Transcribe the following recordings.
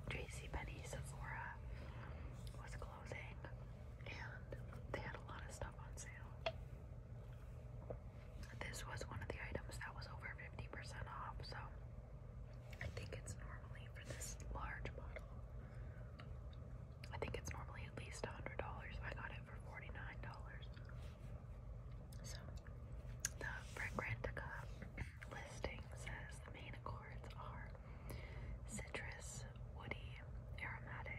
JCPenney, Sephora was closing, and they had a lot of stuff on sale. This was one of the items that was over 50% off, so I think it's normally for this large bottle. I think it's normally at least $100. I got it for $49. So the Fragrantica listing says the main accords are citrus, woody, aromatic,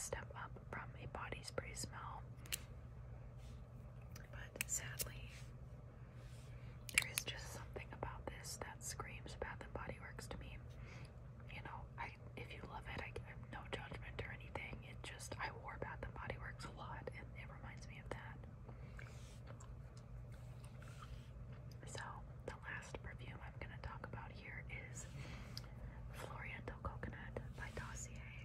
step up from a body spray smell. But sadly, there is just something about this that screams Bath and Body Works to me. You know, if you love it, I have no judgment or anything. It just, I wore Bath and Body Works a lot, and it reminds me of that. So, the last perfume I'm going to talk about here is Floriento Coconut by Dossier.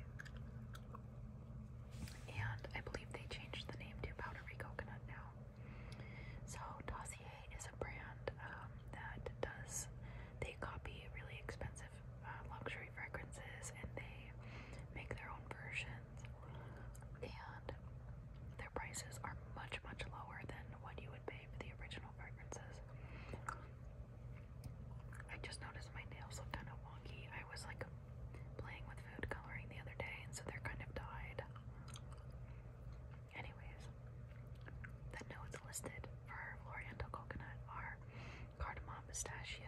And I believe they changed the name to Powdery Coconut now. So Dossier is a brand that they copy really expensive luxury fragrances, and they make their own versions. And their prices are much, much lower than what you would pay for the original fragrances. I just noticed my nails look kind of wonky. I was like playing with food coloring the other day, and so they're kind of dyed. Anyways, the notes listed for Floriento Coconut are cardamom, pistachio,